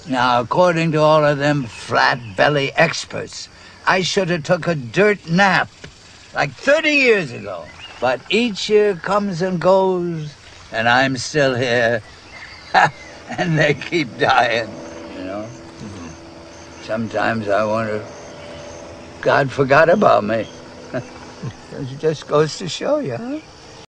Now, according to all of them flat-belly experts, I should have took a dirt nap like 30 years ago. But each year comes and goes, and I'm still here. And they keep dying, you know? Sometimes I wonder if God forgot about me. It just goes to show you, huh?